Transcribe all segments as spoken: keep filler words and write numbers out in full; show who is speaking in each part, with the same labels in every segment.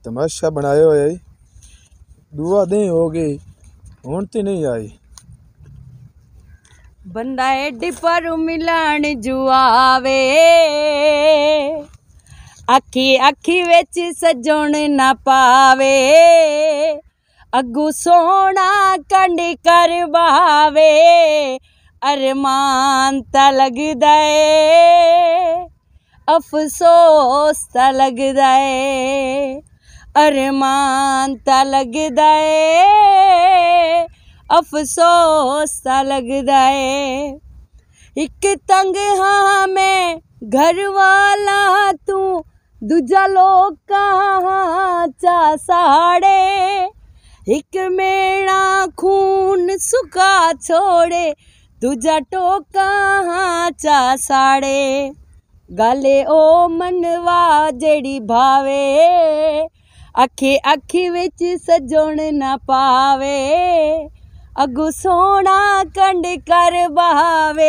Speaker 1: तमाशा बनाया होया है। दुआ दे हो गई हुण ते नहीं आई।
Speaker 2: बंदा एडी पर मिलन जुआवे अखी अखी विच सजण ना पावे अगू सोना कंड कर बहावे अरमान ता लगदा है अफसोस ता लगदा है अरमान ता लगदा है अफसोस ता लगदा है। एक तंग हाँ मैं घर वाला तू दूजा लोग कहाँ चा साड़े एक मेरा खून सुखा छोड़े दूजा टोका हाँ चा साड़े गाले ओ मनवा जेड़ी भावे अखी अखी विच सजण ना पावे अगू सोना कंड कर बहावे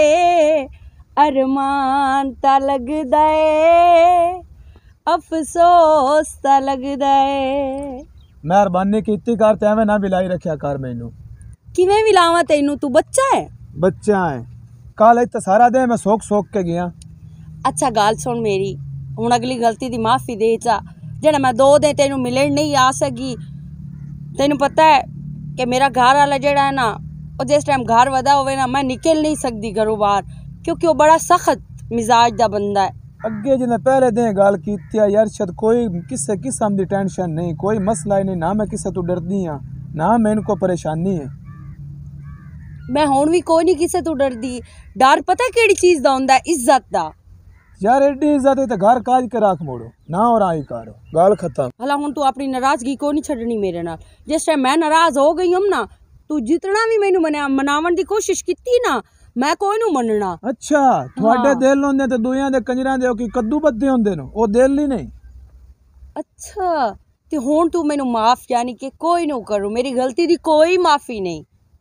Speaker 2: अरमान ता लगदा है अफसोस ता लगदा है।
Speaker 1: मेहरबानी कीती कर ते एवें ना बिलाई रखिया कर मैनू।
Speaker 2: किवें विलावां तैनू तू बच्चा है?
Speaker 1: बच्चा है कल इत्ते सारा दिन मैं सोख सोख के गया।
Speaker 2: अच्छा गाल सुन मेरी हुण अगली गलती दी माफ़ी दे चा जेड़ा मैं दो दिन तेनू मिलण नहीं आ सकी। तेनू पता है कि मेरा घर वाला जेड़ा है ना वो जिस टाइम घर वदा होवे ना मैं निकल नहीं सकती घरों बाहर क्योंकि वो बड़ा सख्त मिजाज दा बंदा है।
Speaker 1: अगे जिन्हें पहले दिन गल की यार शायद कोई किसी किस्म की टेंशन नहीं कोई मसला ही नहीं ना मैं किसी तो डरदी हाँ ना मैं इनको परेशानी है।
Speaker 2: मैं हुण भी कोई नहीं किसी तो डरदी। डर पता केड़ी चीज़ दा हुंदा है? इज्जत दा।
Speaker 1: यार एडी इज्जत है तो घर काज के रख मोड़ो ना और आई करो गल खत्म।
Speaker 2: भला हुण तू अपनी नाराजगी को नहीं छड़नी मेरे नाल। जिस टाइम मैं नाराज हो गई हूं ना तू जितना भी मैनू मना मनावन दी कोशिश कीती ना मैं कोई नू मनना।
Speaker 1: अच्छा थोड़े हाँ। दिल होंदे ते दुनिया दे कंजरां दे की कद्दू पत्ते होंदे न ओ दिल ही नहीं।
Speaker 2: अच्छा ते हुण तू मैनू माफ यानी कि कोई नू करूं मेरी गलती दी कोई माफी नहीं।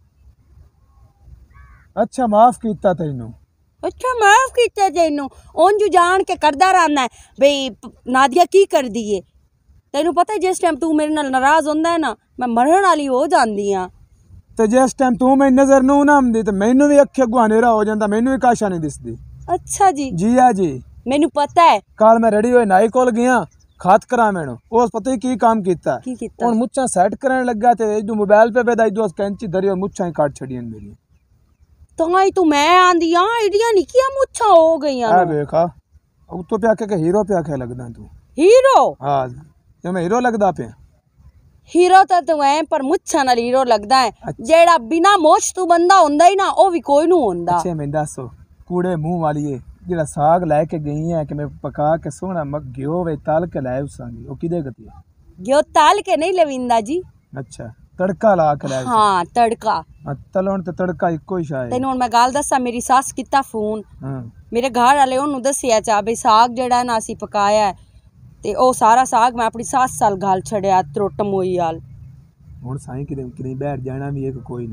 Speaker 1: अच्छा माफ कीता तैनू।
Speaker 2: अच्छा माफ कीता तैनू उंज जान के करदा रहना है बई नादिया की कर दी है। तैनू पता है जिस टाइम तू मेरे नाल नाराज होंदा है ना मैं मरण वाली हो जांदी हां।
Speaker 1: ते जिस टाइम तू मैं नजर नू ना आंदी ते मैनू भी अखे अगू हनेरा हो जांदा मैनू भी काशा नहीं दिसदी।
Speaker 2: अच्छा जी
Speaker 1: जी हां जी
Speaker 2: मैनू पता है।
Speaker 1: कल मैं रेडी होए नाई कोल गया खात करा मैनू उस पता ही की काम कीता
Speaker 2: की कीता
Speaker 1: हुण मुच्छां सेट करन लगा ते इदू मोबाइल पे बेदा इदू कैंची धरी और मुच्छां ही काट छड़ियन मेरी।
Speaker 2: तो आई तू मैं आंदी हां एडियां निकियां मुच्छां हो गईयां
Speaker 1: आ देखा अब तो पे आके के हीरो पे आके लगदा तू।
Speaker 2: हीरो? हां
Speaker 1: ते मैं हीरो लगदा पे।
Speaker 2: हीरो तो तू है पर मुच्छां नाल हीरो लगदा है। अच्छा। जेड़ा बिना मोछ तू बंदा हुंदा ही ना ओ भी कोई नू हुंदा।
Speaker 1: अच्छा मैं दसो कूड़े मुंह वाली है जेड़ा साग लेके गई है कि मैं पका के सोना मग घियो वे तल के लाए उसांगी ओ किदे गती है?
Speaker 2: घियो तल के नहीं लविंदा जी।
Speaker 1: अच्छा तड़का ला के लाए।
Speaker 2: हां तड़का
Speaker 1: तलन ते तड़का इको ही शायद।
Speaker 2: तैनू मैं गल दसा मेरी सस कीता फोन
Speaker 1: हां
Speaker 2: मेरे घर वाले ओनू दसिया चा बई साग जेड़ा ना असी पकाया है ते ओ सारा साग मैं अपनी सस साल गल छड़िया त्रोटम होई आल।
Speaker 1: हुण साईं किदे किदे बैठ जाना भी एक कोई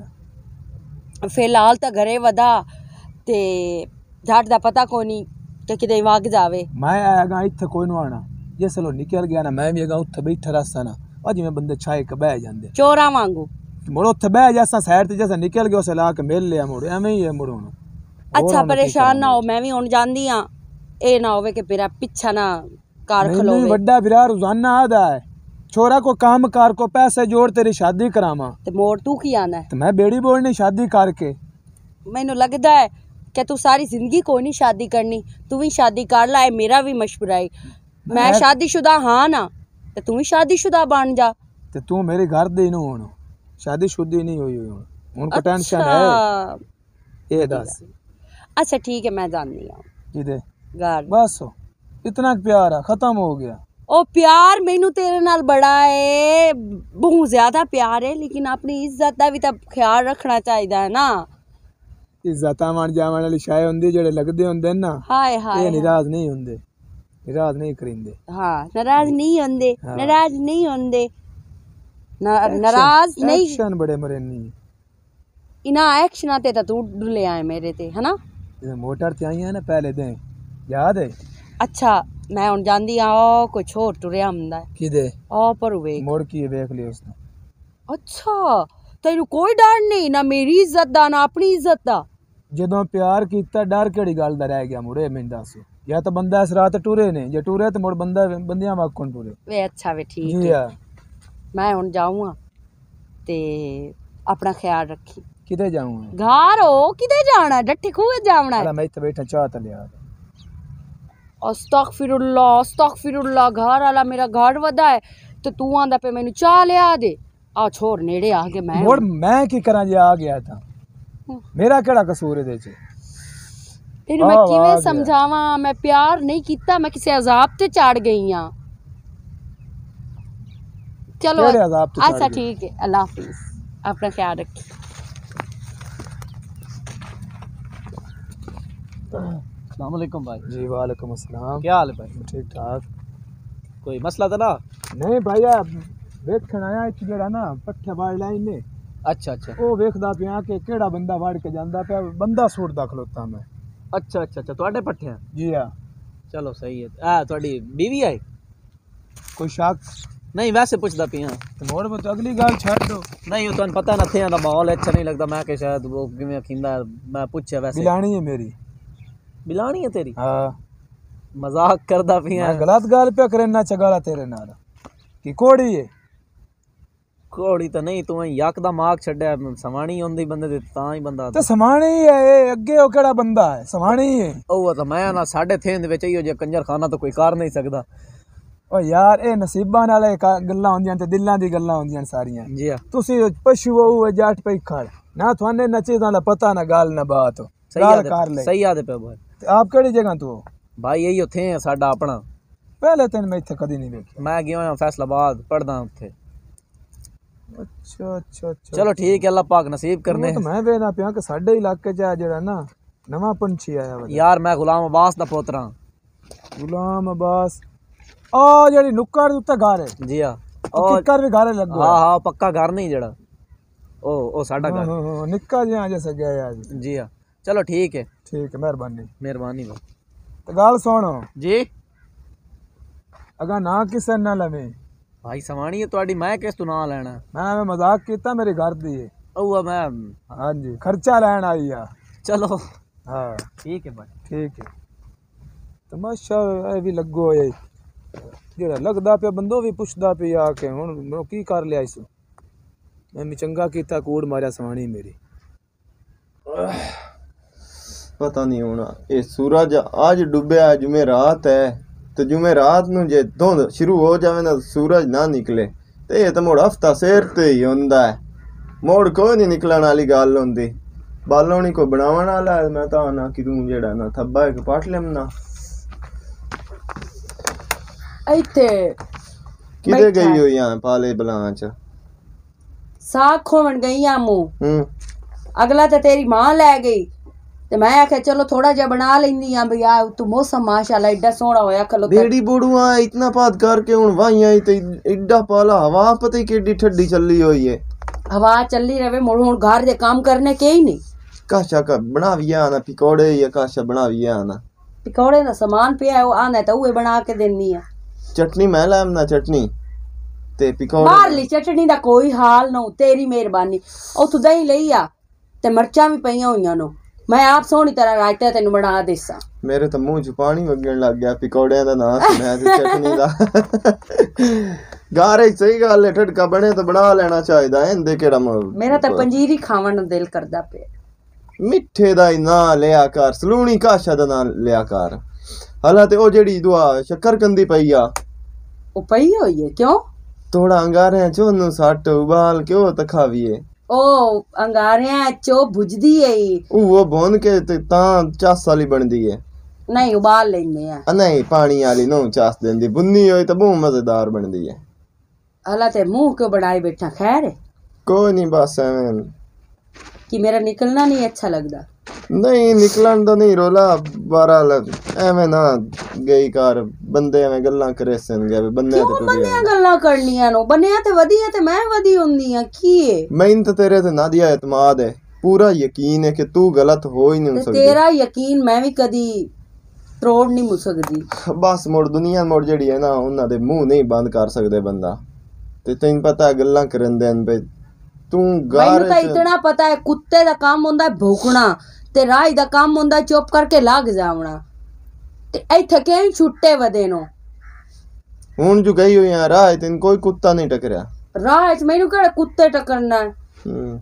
Speaker 1: ना
Speaker 2: फिलहाल तो घरे वदा ते झट दा पता कोनी कि किदे वग जावे।
Speaker 1: मैं आगा इत्थे कोई नु आना जिसलो निकल गया ना मैं भी आगा उत्थे बैठा रसा ना आ जिवें बंदे छाए के बैठ जांदे
Speaker 2: चोरा वांगू
Speaker 1: मुड़ उत्थे बैठ जासा साइड ते जैसा निकल गया उसे ला के मिल लिया मुड़ एवें ही है मुड़ हुण।
Speaker 2: अच्छा परेशान ना हो मैं भी हुण जांदी हां ए ना होवे कि मेरा पीछा ना कार खलोवे।
Speaker 1: नहीं बड़ा बिरा रोजाना आदा है छोरा को काम कार को पैसे जोड़ तेरी शादी करावा
Speaker 2: ते मोड़ तू की आना है?
Speaker 1: तो मैं बेड़ी बोलनी शादी करके।
Speaker 2: मैनू लगदा है कि तू सारी जिंदगी कोई नहीं शादी करनी तू भी शादी कर ला मेरा भी मशवरा है। मैं शादीशुदा हाँ ना ते तू भी शादीशुदा बन जा।
Speaker 1: ते तू मेरे घर दे नु हुण शादीशुदी नहीं हुई हुण हुण को टेंशन है ये दस।
Speaker 2: अच्छा ठीक है मैं जाननी हां
Speaker 1: किदे
Speaker 2: घर
Speaker 1: बस इतना प्यार है खत्म हो गया।
Speaker 2: ओ प्यार मैनू तेरे नाल बड़ा है बहुत ज्यादा प्यार है लेकिन अपनी इज्जत दा भी तो ख्याल रखना चाहिए है ना।
Speaker 1: इज्जत मान जावन वाली शाय हुंदी जेड़े लगदे हुंदे ना
Speaker 2: हाय हाय
Speaker 1: ये नाराज नहीं हुंदे नाराज नहीं करिंदे।
Speaker 2: हां नाराज नहीं हुंदे नाराज नहीं हुंदे नाराज नहीं
Speaker 1: एक्शन बड़े मरेनी
Speaker 2: इना एक्शन ते तू डुले आए मेरे ते है ना।
Speaker 1: मोटर ते आई है ना पहले दिन याद है?
Speaker 2: ਅੱਛਾ ਮੈਂ ਹੁਣ ਜਾਂਦੀ ਆ ਉਹ ਕੁਛ ਹੋਰ ਟੁਰਿਆ ਹੁੰਦਾ ਹੈ
Speaker 1: ਕਿਦੇ
Speaker 2: ਉਹ ਪਰ ਵੇਖ
Speaker 1: ਮੁੜ ਕੀ ਵੇਖ ਲਈ ਉਸਨੇ
Speaker 2: ਅੱਛਾ ਤੈਨੂੰ ਕੋਈ ਡਰ ਨਹੀਂ ਨਾ ਮੇਰੀ ਇੱਜ਼ਤ ਦਾ ਨਾ ਆਪਣੀ ਇੱਜ਼ਤ ਦਾ
Speaker 1: ਜਦੋਂ ਪਿਆਰ ਕੀਤਾ ਡਰ ਕਿਹੜੀ ਗੱਲ ਦਾ ਰਹਿ ਗਿਆ ਮੁੜੇ ਮੈਨੂੰ ਦੱਸ ਜਾਂ ਤਾਂ ਬੰਦਾ ਇਸ ਰਾਤ ਟੁਰੇ ਨੇ ਜੇ ਟੁਰੇ ਤੇ ਮੁੜ ਬੰਦਾ ਬੰਦਿਆਂ ਵਾਂਗ ਕੌਣ ਟੁਰੇ
Speaker 2: ਵੇ ਅੱਛਾ ਵੇ ਠੀਕ
Speaker 1: ਜੀ
Speaker 2: ਹੈ
Speaker 1: ਆ
Speaker 2: ਮੈਂ ਹੁਣ ਜਾਊਂਗਾ ਤੇ ਆਪਣਾ ਖਿਆਲ ਰੱਖੀ
Speaker 1: ਕਿਤੇ ਜਾਊਂਗਾ
Speaker 2: ਘਰ ਹੋ ਕਿਤੇ ਜਾਣਾ ਡੱਠੇ ਖੂਹੇ ਜਾਵਣਾ
Speaker 1: ਅਲਾ ਮੈਂ ਇੱਥੇ ਬੈਠਾ ਚਾਹ ਤਾਂ ਲਿਆ
Speaker 2: ਅਸਤਗਫਿਰੁल्लाह ਅਸਤਗਫਿਰੁल्लाह ਘਰ ਵਾਲਾ ਮੇਰਾ ਘਰ ਵਦਾ ਹੈ ਤੇ ਤੂੰ ਆਂਦਾ ਪੇ ਮੈਨੂੰ ਚਾਹ ਲਿਆ ਦੇ ਆ ਛੋੜ ਨੇੜੇ ਆ ਕੇ ਮੈਂ
Speaker 1: ਮੁੜ ਮੈਂ ਕੀ ਕਰਾਂ ਜੇ ਆ ਗਿਆ ਤਾਂ ਮੇਰਾ ਕਿਹੜਾ ਕਸੂਰ ਇਹਦੇ ਚ
Speaker 2: ਤੈਨੂੰ ਮੈਂ ਕਿਵੇਂ ਸਮਝਾਵਾਂ ਮੈਂ ਪਿਆਰ ਨਹੀਂ ਕੀਤਾ ਮੈਂ ਕਿਸੇ ਅਜ਼ਾਬ ਤੇ ਚੜ ਗਈ ਆ ਚਲੋ ਅੱਛਾ ਠੀਕ ਹੈ ਅੱਲਾ ਹਾਫਿਜ਼ अपना ख्याल रखिए
Speaker 3: अस्सलाम वालेकुम भाई
Speaker 1: जी वालेकुम अस्सलाम
Speaker 3: क्या हाल है भाई
Speaker 1: ठीक ठाक
Speaker 3: कोई मसला था ना
Speaker 1: नहीं भाईया वेखण आया इक जेड़ा ना पट्ठे वाड़ लाइन ने
Speaker 3: अच्छा अच्छा
Speaker 1: ਉਹ ਵੇਖਦਾ ਪਿਆ ਕਿ ਕਿਹੜਾ ਬੰਦਾ ਵੜ ਕੇ ਜਾਂਦਾ ਪਿਆ ਬੰਦਾ ਸੁੱਟਦਾ ਖਲੋਤਾ ਮੈਂ
Speaker 3: अच्छा अच्छा अच्छा ਤੁਹਾਡੇ ਪੱਠੇ ਆ
Speaker 1: ਜੀ ਆ
Speaker 3: ਚਲੋ ਸਹੀ ਹੈ ਆ ਤੁਹਾਡੀ ਬੀਵੀ ਆਈ
Speaker 1: ਕੋਈ ਸ਼ੱਕ
Speaker 3: नहीं वैसे पुछदा पिया
Speaker 1: ਤੇ ਮੋੜ ਬਤ ਅਗਲੀ ਗੱਲ ਛੱਡ ਦੋ
Speaker 3: नहीं वो तुहानू पता ना थे दा माहौल अच्छा नहीं लगता मैं कि शायद वो किवें खिंदा मैं पूछया वैसे
Speaker 1: बिलानी है मेरी
Speaker 3: बिलानी है तेरी
Speaker 1: हाँ
Speaker 3: मजाक करदा पिया
Speaker 1: मैं गलत गाल पे करना चगाला तेरे नाल कि कोड़ी है
Speaker 3: कोड़ी तो नहीं तू यक दा माग छड्या सवाणी होंदी बंदे दे तां ही बंदा
Speaker 1: ते समाणी है ए अगे ओ केड़ा बंदा है समाणी है
Speaker 3: ओ तो मैं ना साढ़े थे दे विच इहो जे कंजर खाना तो कोई कर नहीं सकदा
Speaker 1: ओ यार ए नसीबां नाल गल्लां होंदियां ते दिलां दी गल्लां होंदियां सारियां
Speaker 3: जी हां
Speaker 1: तुसी पशु ओ जट पे खड़ ना थाने न चीज़ां दा पता ना गाल ना बात गाल कर ले
Speaker 3: सही आदे पे भाई
Speaker 1: ते आप केड़ी जगह तो
Speaker 3: भाई यही थे साडा अपना
Speaker 1: पहले तेन मैं इत्थे कदी नहीं वेखिया
Speaker 3: मैं गया हां फैसलाबाद पढ़दा उत्थे
Speaker 1: अच्छा अच्छा अच्छा
Speaker 3: चलो ठीक है अल्लाह पाक नसीब करने
Speaker 1: तो मैं वेखदा पिया कि साडे इलाके च जेड़ा ना नवा पंछी आया वा
Speaker 3: यार मैं गुलाम अब्बास दा पोतरा
Speaker 1: गुलाम अब्बास ओ जेड़ी नुक्कड़ उत्ते घर है
Speaker 3: जी हां
Speaker 1: ओ किकर भी घर लगो
Speaker 3: हां हां पक्का घर नहीं जेड़ा ओ ओ साडा घर
Speaker 1: हां हां निक्का जिहा जैसे गया आज
Speaker 3: जी हां चलो ठीक है
Speaker 1: ठीक है मेहरबानी
Speaker 3: मेहरबानी भाई
Speaker 1: तो गाल सुनो
Speaker 3: जी
Speaker 1: अगर ना किसे ना लवे
Speaker 3: भाई सवाणी है ਤੁਹਾਡੀ मैं किस तू ना लेना
Speaker 1: मैं मैं मजाक कीता मेरे घर दी है
Speaker 3: ओ मैं
Speaker 1: हां जी खर्चा लेन आई आ
Speaker 3: चलो
Speaker 1: हां
Speaker 3: ठीक है भाई
Speaker 1: ठीक है तमाशा ए भी लगो है जेड़ा लगदा पे बंदो भी पुछदा पे आके हुन की कर लिया इस मैं भी चंगा कीता कूड़ मारिया सवाणी मेरी
Speaker 4: पता नहीं होना ये सूरज आज डूबया जुमेरात है तो जुमेरात नूं जे धुंध शुरू हो जावे ना सूरज ना निकले ते ये तो मुड़ हफ्ता सिर ते ही हुंदा है मुड़ कोई नहीं निकलण वाली गल हुंदी बालों को बनावन वाला मैं तां ना कि तू जेड़ा ना थब्बा एक पट लेमना
Speaker 2: ਇੱਥੇ
Speaker 4: किदे गई हो यहां पाले बलांच
Speaker 2: ਸਾਗ ਖੋਵਣ ਗਈ ਆ ਮੂੰ
Speaker 4: हम्म
Speaker 2: ਅਗਲਾ ਤੇ ਤੇਰੀ ਮਾਂ ਲੈ ਗਈ ਤੇ ਮੈਂ ਆਖਿਆ ਚਲੋ ਥੋੜਾ ਜਿਹਾ ਬਣਾ ਲੈਂਦੀ ਆ ਬਈ ਆ ਤੂੰ ਮੌਸਮ ਮਾਸ਼ਾਅੱਲਾ ਏਡਾ ਸੋਹਣਾ ਹੋਇਆ ਖਲੋ
Speaker 4: बेड़ी बोड़ुआ इतना पात करके हुन वाइयां ते एड्डा पाला हवा पता ही केडी ठंडी चली हुई है
Speaker 2: हवा चली रहे मुड़ हुन घर दे काम करने के ही नहीं
Speaker 4: काशा का बनाविया ना पकौड़े या काशा बनाविया ना
Speaker 2: पकौड़े दा सामान पिया है वो आना तो उहे बना के देनी आ
Speaker 4: चटनी मैं लाम ना चटनी ते पकौड़े
Speaker 2: बाहर ली चटनी दा कोई हाल ना तेरी मेहरबानी उथों दही लई आ ते मर्चां भी पईयां होईयां नो मैं आप सोहनी तरह रायता तेनू बना देसा
Speaker 4: मेरे तो मुंह च पानी वगण लग गया पकौड़े दा नाम सुनया ते चटनी दा गारे सही गल है ठटका बने तो बना लेना चाहिदा इंदे केड़ा
Speaker 2: मेरा तो पंजीरी खावन दा दिल करदा पे
Speaker 4: मिठे दा ही ना लिया कर सलूनी काशा दा ना लिया कर हला ते ओ जेड़ी दुआ शक्कर कंदी पई आ
Speaker 2: ओ पई होई है क्यों
Speaker 4: थोड़ा अंगारे चो नु सट उबाल के ओ तखावीए
Speaker 2: ओ अंगारे चो भुजदी है
Speaker 4: ओ वो भून के ते तां चास वाली बनदी है
Speaker 2: नहीं उबाल लेने आ
Speaker 4: आ नहीं पानी वाली नो चास देंदी बुन्नी होई तो बहुत मजेदार बनदी है
Speaker 2: हला ते मुंह क्यों बढ़ाए बैठा खैर है
Speaker 4: कोई नहीं बस एवें
Speaker 2: कि मेरा निकलना नहीं अच्छा लगता
Speaker 4: नहीं निकलन तो नहीं रोला बारह एवें ना गई कार बंदे एवें गल्लां करे सन गए बन्ने
Speaker 2: ते बन्ने गल्लां करनियां नो बन्ने ते वधिया ते मैं वधी हुंदी आ की है
Speaker 4: मैं तो तेरे ते ना दिया एतमाद है पूरा यकीन है कि तू गलत हो ही नहीं सकती
Speaker 2: तेरा यकीन मैं भी कदी ਤਰੋੜ ਨਹੀਂ ਮੁ ਸਕਦੀ।
Speaker 4: ਬਸ ਮੁੜ ਦੁਨੀਆ ਮੁੜ ਜਿਹੜੀ ਹੈ ਨਾ ਉਹਨਾਂ ਦੇ ਮੂੰਹ ਨਹੀਂ ਬੰਦ ਕਰ ਸਕਦੇ ਬੰਦਾ। ਤੇ ਤੈਨੂੰ ਪਤਾ ਗੱਲਾਂ ਕਰਨ ਦੇ ਨੇ ਤੂੰ ਗਾਰ
Speaker 2: ਮੈਨੂੰ ਤਾਂ ਇਤਨਾ ਪਤਾ ਹੈ ਕੁੱਤੇ ਦਾ ਕੰਮ ਹੁੰਦਾ ਭੌਂਕਣਾ ਤੇ ਰਾਜ ਦਾ ਕੰਮ ਹੁੰਦਾ ਚੁੱਪ ਕਰਕੇ ਲੱਗ ਜਾਵਣਾ। ਤੇ ਇੱਥੇ ਕਿਉਂ ਛੁੱਟੇ ਵਦੇ ਨੂੰ
Speaker 4: ਹੁਣ ਜੋ ਗਈ ਹੋਈ ਆ ਰਾਹ ਤੈਨੂੰ ਕੋਈ ਕੁੱਤਾ ਨਹੀਂ ਟਕਰਿਆ
Speaker 2: ਰਾਹ ਚ ਮੈਨੂੰ ਕਿਹੜਾ ਕੁੱਤੇ ਟਕਰਨਾ ਹੈ।
Speaker 4: ਹੂੰ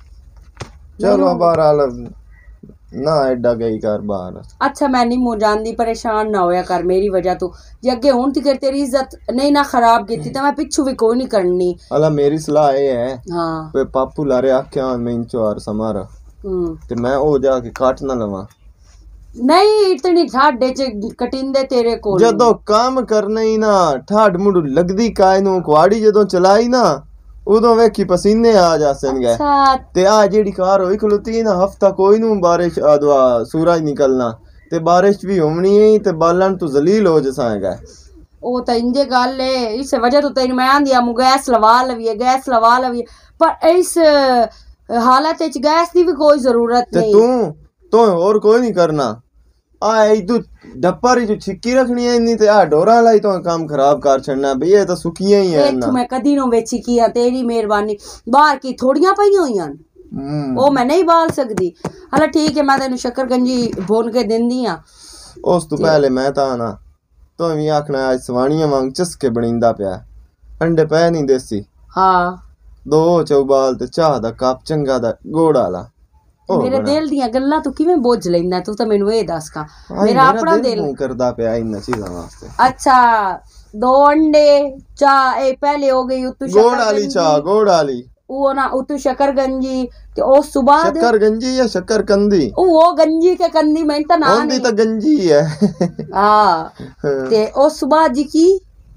Speaker 4: ਚਲੋ ਬਹਰਾਲ ਨਾ ਐਡਾ ਗਈ ਕਰ ਬਾਹਰ।
Speaker 2: ਅੱਛਾ ਮੈਂ ਨਹੀਂ ਮੋ ਜਾਂਦੀ ਪਰੇਸ਼ਾਨ ਨਾ ਹੋਇਆ ਕਰ ਮੇਰੀ ਵਜ੍ਹਾ ਤੋਂ ਜੇ ਅੱਗੇ ਹੁਣ ਤੱਕ ਤੇਰੀ ਇੱਜ਼ਤ ਨਹੀਂ ਨਾ ਖਰਾਬ ਕੀਤੀ ਤਾਂ ਮੈਂ ਪਿੱਛੂ ਵੀ ਕੋਈ ਨਹੀਂ ਕਰਨੀ।
Speaker 4: ਅਲਾ ਮੇਰੀ ਸਲਾਹ ਇਹ ਹੈ
Speaker 2: ਹਾਂ
Speaker 4: ਵੇ ਪਾਪੂ ਲਾਰੇ ਆਖਿਆ ਮੈਂ ਇੰਚੋਰ ਸਮਾਰ
Speaker 2: ਹੂੰ
Speaker 4: ਤੇ ਮੈਂ ਉਹ ਜਾ ਕੇ ਕੱਟ ਨਾ ਲਵਾਂ।
Speaker 2: ਨਹੀਂ ਇਤਨੀ ਠਾਡੇ ਚ ਕਟਿੰਦੇ ਤੇਰੇ ਕੋਲ
Speaker 4: ਜਦੋਂ ਕੰਮ ਕਰਨਾ ਹੀ ਨਾ ਠਾਡ ਮੁੰਡੂ ਲੱਗਦੀ ਕਾਇ ਨੂੰ ਕੁਆੜੀ ਜਦੋਂ ਚਲਾਈ ਨਾ ਉਦੋਂ ਵੇਖੀ ਪਸੀਨੇ ਆ ਜਾਸਣਗੇ।
Speaker 2: ਅੱਛਾ
Speaker 4: ਤੇ ਆ ਜਿਹੜੀ ਕਾਰ ਹੋਈ ਖਲੋਤੀ ਨਾ ਹਫਤਾ ਕੋਈ ਨੂੰ ਬਾਰਿਸ਼ ਆਦਵਾ ਸੂਰਜ ਨਿਕਲਣਾ ਤੇ ਬਾਰਿਸ਼ ਵੀ ਹੋਣੀ ਹੈ ਤੇ ਬਾਲਣ ਤੋਂ ਜ਼ਲੀਲ ਹੋ ਜਸਾਂਗਾ।
Speaker 2: ਉਹ ਤਾਂ ਇੰਜੇ ਗੱਲ ਏ ਇਸ ਵਜ੍ਹਾ ਤੋਂ ਤੈਨੂੰ ਮੈਂ ਆਂਦੀ ਆ ਮੂ ਗੈਸ ਲਵਾ ਲਵੀਏ ਗੈਸ ਲਵਾ ਲਵੀਏ ਪਰ ਇਸ ਹਾਲਤ ਵਿੱਚ ਗੈਸ ਦੀ ਵੀ ਕੋਈ ਜ਼ਰੂਰਤ
Speaker 4: ਤੇ
Speaker 2: ਨਹੀਂ।
Speaker 4: ਤੂੰ ਤੂੰ ਹੋਰ ਕੋਈ ਨਹੀਂ ਕਰਨਾ ਆ ਇਦੂ ਡੱਪਰ ਜੋ ਛਿੱਕੀ ਰੱਖਣੀ ਹੈ ਇੰਨੀ ਤੇ ਆ ਡੋਰਾ ਲਈ ਤੋਂ ਕੰਮ ਖਰਾਬ ਕਰ ਛੱਡਣਾ ਬਈ ਇਹ ਤਾਂ ਸੁੱਕੀਆਂ ਹੀ ਹੈ
Speaker 2: ਨਾ ਮੈਂ ਕਦੀ ਨੂੰ ਵੇਚੀ ਕੀ ਆ ਤੇਰੀ ਮਿਹਰਬਾਨੀ ਬਾਹਰ ਕੀ ਥੋੜੀਆਂ ਪਈਆਂ ਹੋਈਆਂ ਉਹ ਮੈਂ ਨਹੀਂ ਬਾਲ ਸਕਦੀ। ਹਲਾ ਠੀਕ ਹੈ ਮੈਂ ਤੈਨੂੰ ਸ਼ੱਕਰਗੰਜੀ ਭੁੰਨ ਕੇ ਦਿੰਦੀ ਆ।
Speaker 4: ਉਸ ਤੋਂ ਪਹਿਲੇ ਮੈਂ ਤਾਂ ਨਾ ਤੂੰ ਵੀ ਆਖਣਾ ਅੱਜ ਸਵਾਣੀਆਂ ਵਾਂਗ ਚਸਕੇ ਬਣੀਂਦਾ ਪਿਆ ਅੰਡੇ ਪੈ ਨਹੀਂ ਦੇਸੀ
Speaker 2: ਹਾਂ
Speaker 4: ਦੋ ਚੌਬਾਲ ਤੇ ਚਾਹ ਦਾ ਕੱਪ ਚੰਗਾ ਦਾ ਗੋੜ ਵਾਲਾ
Speaker 2: ਮੇਰੇ ਦਿਲ ਦੀਆਂ ਗੱਲਾਂ ਤੂੰ ਕਿਵੇਂ ਬੁੱਝ ਲੈਂਦਾ ਤੂੰ ਤਾਂ ਮੈਨੂੰ ਇਹ ਦੱਸ ਕਾ ਮੇਰਾ ਆਪਣਾ ਦਿਲ
Speaker 4: ਕਰਦਾ ਪਿਆ ਇਹਨਾਂ ਚੀਜ਼ਾਂ ਵਾਸਤੇ।
Speaker 2: ਅੱਛਾ ਦੋ ਅੰਡੇ ਚਾਹ ਇਹ ਪਹਿਲੇ ਹੋ ਗਈ ਉਤੂ
Speaker 4: ਗੋੜ ਵਾਲੀ ਚਾਹ ਗੋੜ ਵਾਲੀ
Speaker 2: ਉਹ ਨਾ ਉਤੂ ਸ਼ੱਕਰਗੰਜੀ ਤੇ ਉਸ ਤੋਂ ਬਾਅਦ
Speaker 4: ਸ਼ੱਕਰਗੰਜੀ ਜਾਂ ਸ਼ੱਕਰਕੰਦੀ
Speaker 2: ਉਹ ਉਹ ਗੰਜੀ ਕੇ ਕੰਦੀ ਮੈਂ ਤਾਂ ਨਾ
Speaker 4: ਹੁੰਦੀ ਤਾਂ ਗੰਜੀ ਹੈ
Speaker 2: ਹਾਂ ਤੇ ਉਸ ਤੋਂ ਬਾਅਦ ਜੀ ਕੀ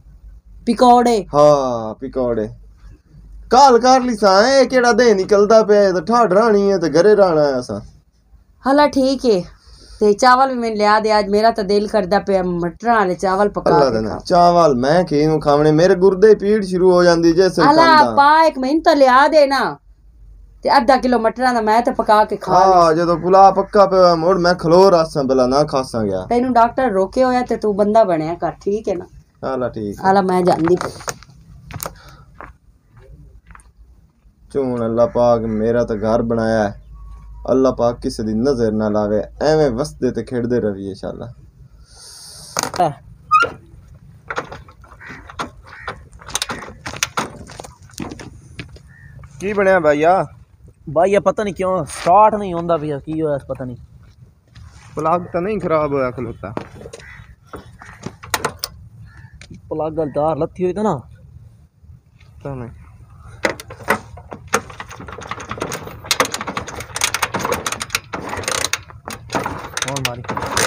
Speaker 2: ਪਕੌੜੇ
Speaker 4: ਹਾਂ ਪਕੌੜੇ ਕਾਲ ਕਰ ਲਈ ਸਾਂ ਇਹ ਕਿਹੜਾ ਦੇ ਨਿਕਲਦਾ ਪਿਆ ਤੇ ਠਾੜ ਰਾਣੀ ਹੈ ਤੇ ਘਰੇ ਰਾਣਾ ਆ ਸਾਂ।
Speaker 2: ਹਲਾ ਠੀਕ ਹੈ ਤੇ ਚਾਵਲ ਵੀ ਮੈਂ ਲਿਆ ਦੇ ਅੱਜ ਮੇਰਾ ਤਾਂ ਦਿਲ ਕਰਦਾ ਪਿਆ ਮਟਰਾਂ ਵਾਲੇ ਚਾਵਲ ਪਕਾ ਕੇ ਖਾ।
Speaker 4: ਚਾਵਲ ਮੈਂ ਕਿਹਨੂੰ ਖਾਵਣੇ ਮੇਰੇ ਗੁਰਦੇ ਪੀੜ ਸ਼ੁਰੂ ਹੋ ਜਾਂਦੀ ਜੇ ਸੇ
Speaker 2: ਹਲਾ ਪਾ ਇੱਕ ਮਿੰਟ ਤਾਂ ਲਿਆ ਦੇ ਨਾ ਤੇ ਅੱਧਾ ਕਿਲੋ ਮਟਰਾਂ ਦਾ ਮੈਂ ਤਾਂ ਪਕਾ ਕੇ ਖਾ
Speaker 4: ਹਾਂ ਜਦੋਂ ਪੁਲਾ ਪੱਕਾ ਪਿਆ ਮੋੜ ਮੈਂ ਖਲੋ ਰਾਸਾਂ ਬਲਾ ਨਾ ਖਾਸਾਂ ਗਿਆ।
Speaker 2: ਤੈਨੂੰ ਡਾਕਟਰ ਰੋਕੇ ਹੋਇਆ ਤੇ ਤੂੰ ਬੰਦਾ ਬਣਿਆ ਕਰ ਠੀਕ ਹੈ ਨਾ।
Speaker 4: ਹਾਲਾ ਠੀਕ
Speaker 2: ਹਲਾ ਮੈਂ ਜਾਂਦੀ ਪਈ
Speaker 4: ਚੂਣ ਅੱਲਾ ਪਾਕ ਮੇਰਾ ਤਾਂ ਘਰ ਬਣਾਇਆ ਹੈ ਅੱਲਾ ਪਾਕ ਕਿਸੇ ਦੀ ਨਜ਼ਰ ਨਾ ਲਾਵੇ ਐਵੇਂ ਵਸਦੇ ਤੇ ਖੇਡਦੇ ਰਹੀਏ ਇੰਸ਼ਾਅੱਲਾ। ਕੀ ਬਣਿਆ ਭਾਈਆ
Speaker 3: भाई पता नहीं क्यों स्टार्ट नहीं होता भैया की होया पता नहीं
Speaker 4: प्लग तो नहीं खराब होया खलोता
Speaker 3: प्लग गल तार लत्थी हुई था ना
Speaker 4: तो नहीं
Speaker 3: और मारी